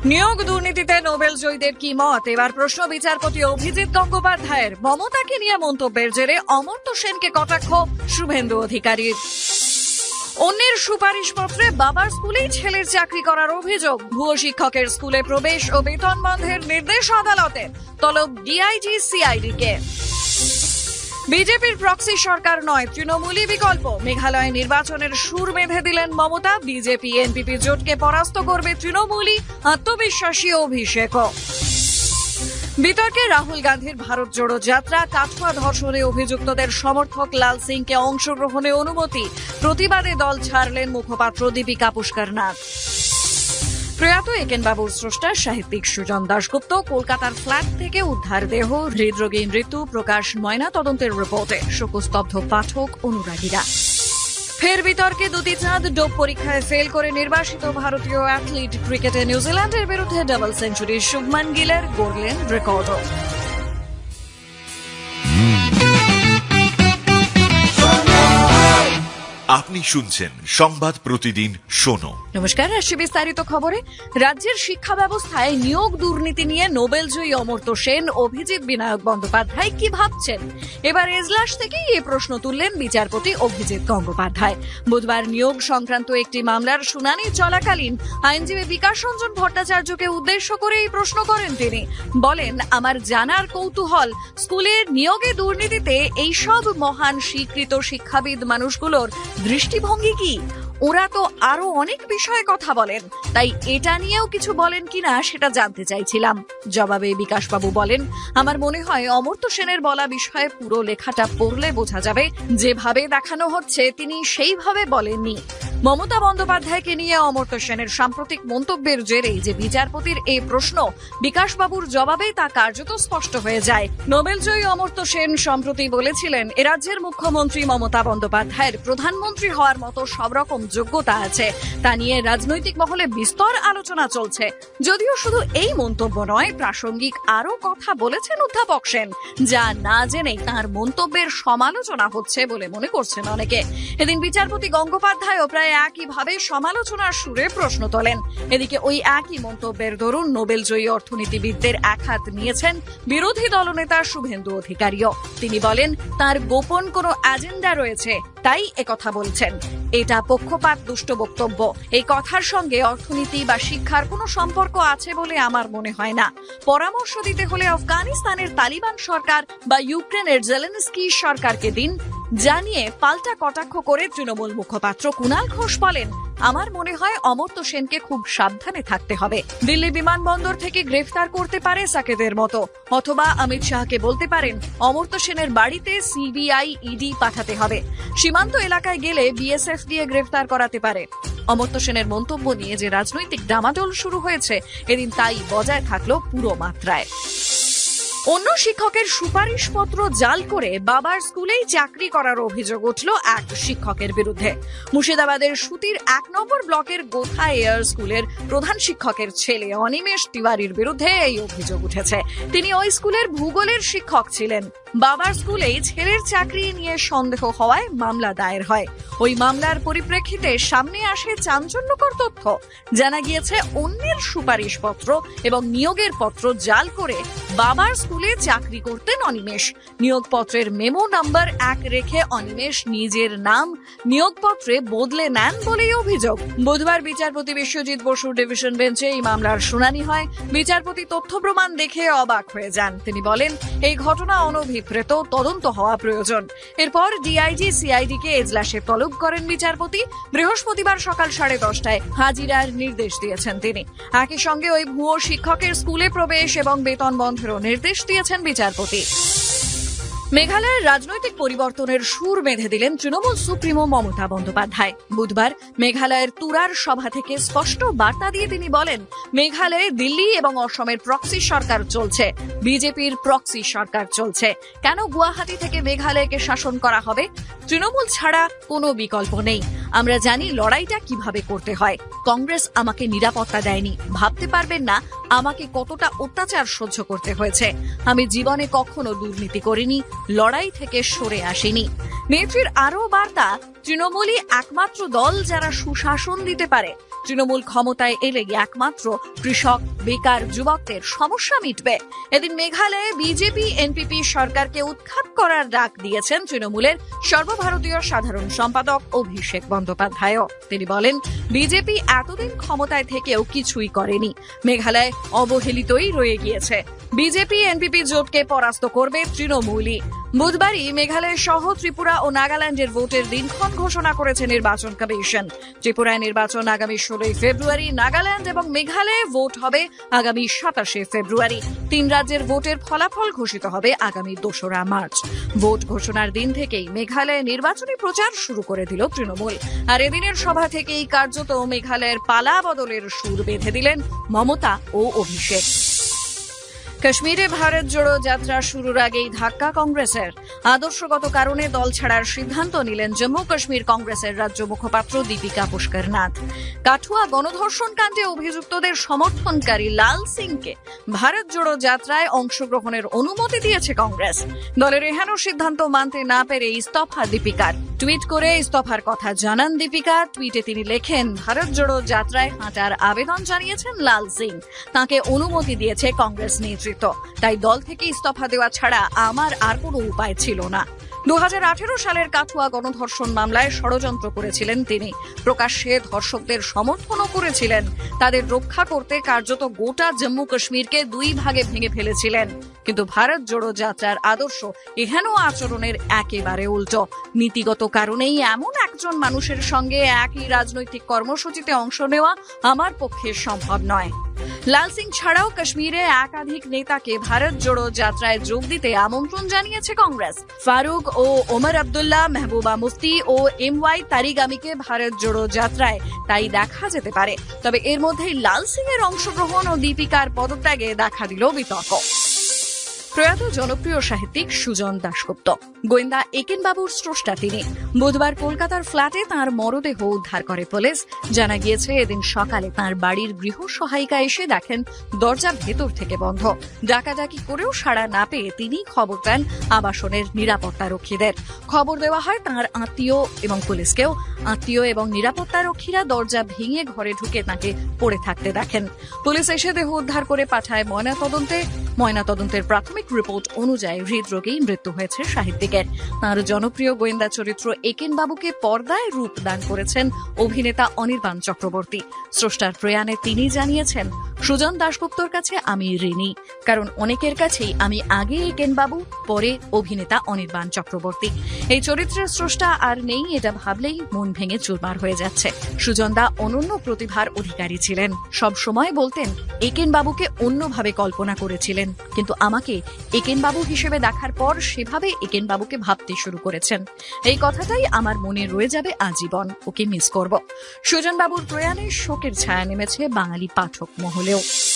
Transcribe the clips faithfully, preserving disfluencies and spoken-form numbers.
নিয়োগ দুর্নীতিতে নোবেল জয়ীদের কি মত? এবার প্রশ্ন বিচারপতি অভিজিৎ গঙ্গোপাধ্যায়ের। মমতাকে নিয়ে মন্তব্যের জেরে অমর্ত্য সেনকে কটাক্ষ শুভেন্দু অধিকারীর। অন্যের সুপারিশপত্রে বাবার স্কুলেই ছেলের চাকরি করার অভিযোগ। ভুয়ো শিক্ষকের স্কুলে প্রবেশ ও বেতন বন্ধের নির্দেশ আদালতের। তলব ডিআইজি সিআইডি কে। বিজেপির প্রক্সি সরকার নয়, তৃণমূলই বিকল্প। মেঘালয় নির্বাচনের সুর বেঁধে দিলেন মমতা। বিজেপি এনপিপি জোটকে পরাস্ত করবে তৃণমূলই, আত্মবিশ্বাসী অভিষেকও। বিতর্কে রাহুল গান্ধীর ভারত জোড়ো যাত্রা। কাঠুয়া ধর্ষণে অভিযুক্তদের সমর্থক লাল সিংকে অংশগ্রহণে অনুমতি। প্রতিবাদে দল ছাড়লেন মুখপাত্র দীপিকা পুষ্করনাথ। প্রয়াত একেনবাবুর স্রষ্টা সাহিত্যিক সুজন দাশগুপ্ত কলকাতার ফ্ল্যাট থেকে উদ্ধার দেহ। হৃদরোগী মৃত্যু প্রকাশ ময়না তদন্তের রিপোর্টে। শোকস্তব্ধ পাঠক অনুরাগীরা। ফের বিতর্কে দুটি চাঁদ। ডোপ পরীক্ষায় ফেল করে নির্বাসিত ভারতীয় অ্যাথলিট। ক্রিকেটে নিউজিল্যান্ডের বিরুদ্ধে ডাবল সেঞ্চুরি শুভমান গিলের, গড়লেন রেকর্ডও। আপনি শুনছেন সংবাদ প্রতিদিন শোনো। নমস্কার, আসছি বিস্তারিত খবরে। রাজ্যের শিক্ষা ব্যবস্থায় নিয়োগ দুর্নীতি নিয়ে নোবেলজয়ী অমর্ত্য সেন, অভিজিৎ বিনায়ক বন্দ্যোপাধ্যায় কি ভাবছেন? এবার এজলাস থেকেই এই প্রশ্ন তুললেন বিচারপতি অভিজিৎ গঙ্গোপাধ্যায়। বুধবার নিয়োগ সংক্রান্ত একটি মামলার শুনানি চলাকালীন আইনজীবী বিকাশ রঞ্জন ভট্টাচার্যকে উদ্দেশ্য করে এই প্রশ্ন করেন তিনি। বলেন, আমার জানার কৌতূহল, স্কুলের নিয়োগে দুর্নীতিতে এইসব মহান স্বীকৃত শিক্ষাবিদ মানুষগুলোর দৃষ্টিভঙ্গি কি? ওরা তো আরো অনেক বিষয়ে কথা বলেন, তাই এটা নিয়েও কিছু বলেন কিনা সেটা জানতে চাইছিলাম। জবাবে বিকাশবাবু বলেন, আমার মনে হয় অমর্ত্য সেনের বলা বিষয়ে পুরো লেখাটা পড়লে বোঝা যাবে যেভাবে দেখানো হচ্ছে তিনি সেইভাবে বলেননি। মমতা বন্দ্যোপাধ্যায়কে নিয়ে অমর্ত্য সেনের সাম্প্রতিক মন্তব্যের জেরে যে বিচারপতির এই প্রশ্ন, বিকাশবাবুর জবাবে তা কার্যত স্পষ্ট হয়ে যায়। নোবেলজয়ী অমর্ত্য সেন সম্প্রতি বলেছিলেন, এ রাজ্যের মুখ্যমন্ত্রী মমতা বন্দ্যোপাধ্যায়ের প্রধানমন্ত্রী হওয়ার মতো সব রকম যোগ্যতা আছে। তা নিয়ে রাজনৈতিক মহলে বিস্তর আলোচনা চলছে। যদিও শুধু এই মন্তব্য নয়, প্রাসঙ্গিক আরো কথা বলেছেন অধ্যাপক সেন, যা না জেনে তাঁর মন্তব্যের সমালোচনা হচ্ছে বলে মনে করছেন অনেকে। এদিন বিচারপতি গঙ্গোপাধ্যায়ও প্রায় একইভাবে সমালোচনার সুরে প্রশ্ন তোলেন। এদিকে ওই একই মন্তব্যের দরুন নোবেলজয়ী অর্থনীতিবিদদের একহাত নিয়েছেন বিরোধী দলনেতা শুভেন্দু অধিকারীও। তিনি বলেন, তার গোপন কোনো এজেন্ডা রয়েছে, তাই একথা বলছেন। এটা পক্ষপাত দুষ্ট বক্তব্য। এই কথার সঙ্গে অর্থনীতি বা শিক্ষার কোনো সম্পর্ক আছে বলে আমার মনে হয় না। পরামর্শ দিতে হলে আফগানিস্তানের তালিবান সরকার বা ইউক্রেনের জেলেনস্কি সরকারকে দিন। জানিয়ে পাল্টা কটাক্ষ করে তৃণমূল মুখপাত্র কুণাল ঘোষ বলেন, আমার মনে হয় অমর্ত্য সেনকে খুব সাবধানে থাকতে হবে। দিল্লি বিমানবন্দর থেকে গ্রেফতার করতে পারে সাকেতের মতো, অথবা অমিত শাহকে বলতে পারেন অমর্ত্য সেনের বাড়িতে সিবিআই ইডি পাঠাতে হবে। সীমান্ত এলাকায় গেলে বিএসএফ দিয়ে গ্রেফতার করাতে পারে। অমর্ত্য সেনের মন্তব্য নিয়ে যে রাজনৈতিক ডামাডোল শুরু হয়েছে, এদিন তাই বজায় থাকলো পুরো মাত্রায়। অন্য শিক্ষকের সুপারিশপত্র জাল করে বাবার স্কুলেই চাকরি করার অভিযোগ উঠল এক শিক্ষকের বিরুদ্ধে। মুর্শিদাবাদের সুতির এক নম্বর ব্লকের গোথা এয়ার স্কুলের প্রধান শিক্ষকের ছেলে অনিমেষ তিওয়ারির বিরুদ্ধে এই অভিযোগ উঠেছে। তিনি ওই স্কুলের ভূগোলের শিক্ষক ছিলেন। বাবার স্কুলেই ছেলের চাকরি নিয়ে সন্দেহ হওয়ায় মামলা দায়ের হয়। ওই মামলার পরিপ্রেক্ষিতে সামনে আসে চাঞ্চল্যকর তথ্য। জানা গিয়েছে, অন্যের সুপারিশপত্র এবং নিয়োগের পত্র জাল করে বাবার স্কুলে চাকরি করতেন অনিমেষ। নিয়োগপত্রের মেমো নাম্বার এক রেখে অনিমেষ নিজের নাম নিয়োগপত্রে বদলে নেন বলেই অভিযোগ। বুধবার বিচারপতি বিশ্বজিৎ বসুর ডিভিশন বেঞ্চে এই মামলার শুনানি হয়। বিচারপতি তথ্য প্রমাণ দেখে অবাক হয়ে যান। তিনি বলেন, এই ঘটনা অনভিপ্রেত, তদন্ত হওয়া প্রয়োজন। এরপর ডিআইজি সিআইডি কে এজলাসে তলব করেন বিচারপতি। বৃহস্পতিবার সকাল সাড়ে দশটায় হাজিরার নির্দেশ দিয়েছেন তিনি। একই সঙ্গে ওই ভুয়ো শিক্ষকের স্কুলে প্রবেশ এবং বেতন বন্ধেরও নির্দেশ দিয়েছেন বিচারপতি। মেঘালয়ের রাজনৈতিক পরিবর্তনের সুর বেঁধে দিলেন তৃণমূল সুপ্রিমো মমতা বন্দ্যোপাধ্যায়। বুধবার মেঘালয়ের তুরার সভা থেকে স্পষ্ট বার্তা দিয়ে তিনি বলেন, মেঘালয়ে দিল্লি এবং অসমের প্রক্সি সরকার চলছে, বিজেপির প্রক্সি সরকার চলছে। কেন গুয়াহাটি থেকে মেঘালয়কে শাসন করা হবে? তৃণমূল ছাড়া কোনো বিকল্প নেই। আমরা জানি লড়াইটা কিভাবে করতে হয়। কংগ্রেস আমাকে নিরাপত্তা দেয়নি। ভাবতে পারবেন না আমাকে কতটা অত্যাচার সহ্য করতে হয়েছে। আমি জীবনে কখনো দুর্নীতি করিনি, লড়াই থেকে সরে আসিনি। নেত্রীর আরও বার্তা, তৃণমূলই একমাত্র দল যারা সুশাসন দিতে পারে। তৃণমূল ক্ষমতায় এলে একমাত্র কৃষক, বেকার, যুবকদের সমস্যা মিটবে। এদিন মেঘালয়ে বিজেপি এনপিপি সরকারকে উৎখাত করার ডাক দিয়েছেন তৃণমূলের সর্বভারতীয় সাধারণ সম্পাদক অভিষেক বন্দ্যোপাধ্যায়ও। তিনি বলেন, বিজেপি এতদিন ক্ষমতায় থেকেও কিছুই করেনি, মেঘালয় অবহেলিতই রয়ে গিয়েছে। বিজেপি এনপিপি জোটকে পরাস্ত করবে তৃণমূলই। বুধবারই মেঘালয় সহ ত্রিপুরা ও নাগাল্যান্ডের ভোটের দিনক্ষণ ঘোষণা করেছে নির্বাচন কমিশন। ত্রিপুরায় নির্বাচন আগামী ষোলোই ফেব্রুয়ারি, নাগাল্যান্ড এবং মেঘালয়ে ভোট হবে আগামী সাতাশে ফেব্রুয়ারি। তিন রাজ্যের ভোটের ফলাফল ঘোষিত হবে আগামী দোসরা মার্চ। ভোট ঘোষণার দিন থেকেই মেঘালয়ে নির্বাচনী প্রচার শুরু করে দিল তৃণমূল। আর এদিনের সভা থেকেই কার্যত মেঘালয়ের পালা বদলের সুর বেঁধে দিলেন মমতা ও অভিষেক। কাশ্মীরে ভারত জোড়ো যাত্রা শুরুর আগেই ধাক্কা কংগ্রেসের। আদর্শগত কারণে দল ছাড়ার সিদ্ধান্ত নিলেন জম্মু কাশ্মীর কংগ্রেসের রাজ্য মুখপাত্র দীপিকা পুষ্করনাথ। কাঠুয়া গণধর্ষণ কাণ্ডে অভিযুক্তদের সমর্থনকারী লাল সিংকে ভারত জোড়ো যাত্রায় অংশগ্রহণের অনুমতি দিয়েছে কংগ্রেস। দলের এহেন সিদ্ধান্ত মানতে না পেরে ইস্তফা দীপিকার। টুইট করে ইস্তফার কথা জানান দীপিকা। টুইটে তিনি লেখেন, ভারত জোড়ো যাত্রায় হাঁটার আবেদন জানিয়েছেন লাল সিং, তাঁকে অনুমতি দিয়েছে কংগ্রেস নেতৃত্ব। তাই দল থেকে ইস্তফা দেওয়া ছাড়া আমার আর কোনো উপায় ছিল না। দু হাজার আঠেরো সালের কাঠুয়া গণধর্ষণ মামলায় ষড়যন্ত্র করেছিলেন তিনি। প্রকাশ্যে ধর্ষকদের সমর্থনও করেছিলেন। তাদের রক্ষা করতে কার্যত গোটা জম্মু কাশ্মীরকে দুই ভাগে ভেঙে ফেলেছিলেন। কিন্তু ভারত জোড়ো যাত্রার আদর্শ এহেন আচরণের একেবারে উল্টো। নীতিগত কারণেই এমন একজন মানুষের সঙ্গে একই রাজনৈতিক কর্মসূচিতে অংশ নেওয়া আমার পক্ষে সম্ভব নয়। লাল সিং ছাড়াও কাশ্মীরে একাধিক নেতাকে ভারত জোড়ো যাত্রায় যোগ দিতে আমন্ত্রণ জানিয়েছে কংগ্রেস। ফারুক ও ওমর আব্দুল্লাহ, মেহবুবা মুফতি ও এম ওয়াই তারিগামিকে ভারত জোড়ো যাত্রায় তাই দেখা যেতে পারে। তবে এর মধ্যেই লাল সিং এর অংশগ্রহণ ও দীপিকার পদত্যাগে দেখা দিল বিতর্ক। প্রয়াত জনপ্রিয় সাহিত্যিক সুজন দাশগুপ্ত, গোয়েন্দা একেন বাবুর স্রষ্টা তিনি। বুধবার কলকাতার ফ্ল্যাটে তাঁর মরদেহ উদ্ধার করে পুলিশ। জানা গিয়েছে, এদিন সকালে তাঁর বাড়ির গৃহ সহায়িকা এসে দেখেন দরজা ভেতর থেকে বন্ধ। ডাকাডাকি করেও সাড়া না পেয়ে তিনি খবর দেন আবাসনের নিরাপত্তারক্ষীদের। খবর দেওয়া হয় তাঁর আত্মীয় এবং পুলিশকেও। আত্মীয় এবং নিরাপত্তারক্ষীরা দরজা ভেঙে ঘরে ঢুকে তাঁকে পড়ে থাকতে দেখেন। পুলিশ এসে দেহ উদ্ধার করে পাঠায় ময়নাতদন্তে। ময়নাতদন্তের প্রাথমিক রিপোর্ট অনুযায়ী হৃদরোগেই মৃত্যু হয়েছে সাহিত্যিকের। তাঁর জনপ্রিয় গোয়েন্দা চরিত্র একেন বাবুকে পর্দায় রূপ দান করেছেন অভিনেতা অনির্বাণ চক্রবর্তী। স্রষ্টার প্রয়াণে তিনি জানিয়েছেন, সুজন দাশগুপ্তর কাছে আমি ঋণী, কারণ অনেকের কাছেই আমি আগে একেন বাবু, পরে অভিনেতা অনির্বাণ চক্রবর্তী। এই চরিত্রের স্রষ্টা আর নেই, এটা ভাবলেই মন ভেঙে চুরমার হয়ে যাচ্ছে। সুজন দা অনন্য প্রতিভার অধিকারী ছিলেন। সব সময় বলতেন একেন বাবুকে অন্যভাবে কল্পনা করেছিলেন, কিন্তু আমাকে একেন বাবু হিসেবে দেখার পর সেভাবে একেন বাবুকে ভাবতে শুরু করেছেন। এই কথাটাই আমার মনে রয়ে যাবে আজীবন। ওকে মিস করব। সুজন বাবুর প্রয়াণে শোকের ছায়া নেমেছে বাঙালি পাঠক মহলেও।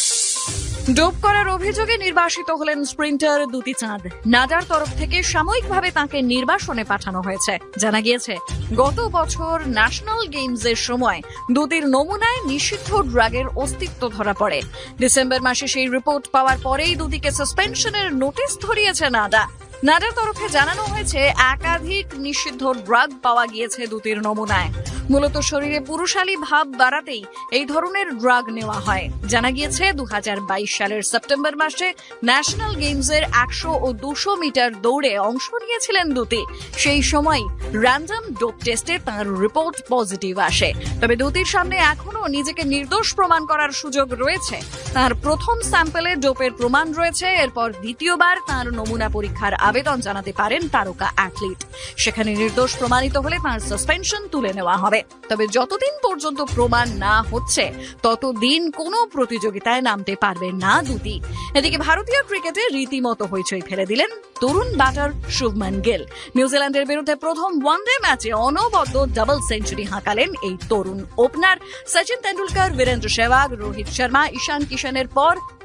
ডোপ করার অভিযোগে নির্বাসিত হলেন স্প্রিন্টার দ্যুতি চাঁদ। নাডার তরফ থেকে সাময়িকভাবে তাঁকে নির্বাসনে পাঠানো হয়েছে। জানা গিয়েছে, গত বছর ন্যাশনাল গেমসের সময় দ্যুতির নমুনায় নিষিদ্ধ ড্রাগের অস্তিত্ব ধরা পড়ে। ডিসেম্বর মাসে সেই রিপোর্ট পাওয়ার পরেই দ্যুতিকে সাসপেনশনের নোটিশ ধরিয়েছে নাডা। নাডার তরফে জানানো হয়েছে, একাধিক নিষিদ্ধ ড্রাগ পাওয়া গিয়েছে দ্যুতির নমুনায়। মূলত শরীরে পুরুষালী ভাব বাড়াতেই এই ধরনের ড্রাগ নেওয়া হয়। জানা গিয়েছে, দু হাজার বাইশ সালের সেপ্টেম্বর মাসে ন্যাশনাল গেমসের একশো ও দুশো মিটার দৌড়ে অংশ নিয়েছিলেন দ্যুতি। সেই সময় র্যান্ডম ডোপ টেস্টে তাঁর রিপোর্ট পজিটিভ আসে। তবে দ্যুতির সামনে এখনো নিজেকে নির্দোষ প্রমাণ করার সুযোগ রয়েছে। তাঁর প্রথম স্যাম্পলে ডোপের প্রমাণ রয়েছে। এরপর দ্বিতীয়বার তাঁর নমুনা পরীক্ষার আবেদন জানাতে পারেন তারকা অ্যাথলিট। সেখানে নির্দোষ প্রমাণিত হলে তাঁর সাসপেনশন তুলে নেওয়া হবে। তবে যতদিন পর্যন্ত প্রমাণ না হচ্ছে ততদিন কোনো প্রতিযোগিতায় নামতে পারবেন না দ্যুতি। এদিকে ভারতীয় ক্রিকেটে রীতিমতো হইচই ফেলে দিলেন তরুণ ব্যাটার শুভমান গিল। নিউজিল্যান্ডের বিরুদ্ধে প্রথম ওয়ানডে ম্যাচে অনবদ্য ডাবল সেঞ্চুরি হাঁকালেন এই তরুণ ওপেনার। সচিন তেন্ডুলকর, বীরেন্দ্র সেহবাগ, রোহিত শর্মা, ঈশান কিশনের পর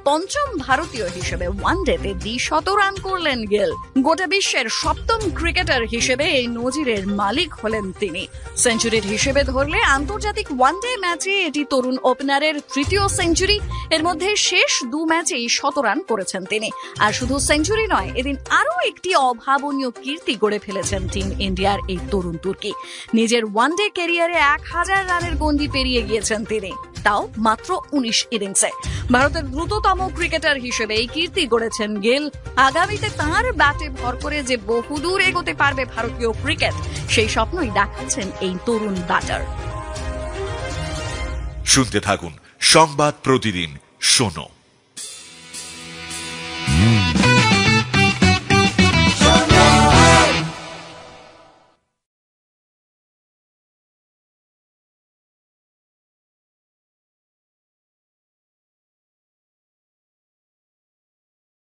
পঞ্চম ভারতীয় হিসেবে ওয়ানডেতে দ্বিশত রান করলেন গিল। গোটা বিশ্বের সপ্তম ক্রিকেটার হিসেবে এই নজিরের মালিক হলেন তিনি। সেঞ্চুরির হিসেবে ধরলে আন্তর্জাতিক ওয়ানডে ম্যাচে এটি তরুণ ওপেনারের তৃতীয় সেঞ্চুরি। এর মধ্যে শেষ দু ম্যাচেই শত রান করেছেন তিনি। আর শুধু সেঞ্চুরি নয়, এদিন আরও একটি অভাবনীয় কীর্তি গড়ে ফেলেছেন টিম ইন্ডিয়ার এই তরুণ তুর্কি। নিজের ওয়ানডে ক্যারিয়ারে এক হাজার রানের গণ্ডি পেরিয়ে গিয়েছেন তিনি, তাও মাত্র উনিশ ইনিংসে। ভারতের দ্রুততম ক্রিকেটার হিসেবে এই কীর্তি গড়েছেন গিল। আগামীতে তাঁর ব্যাটে ভর করে যে বহুদূর এগোতে পারবে ভারতীয় ক্রিকেট, সেই স্বপ্নই দেখাচ্ছেন এই তরুণ ব্যাটার। শুনতে থাকুন সংবাদ প্রতিদিন শোনো।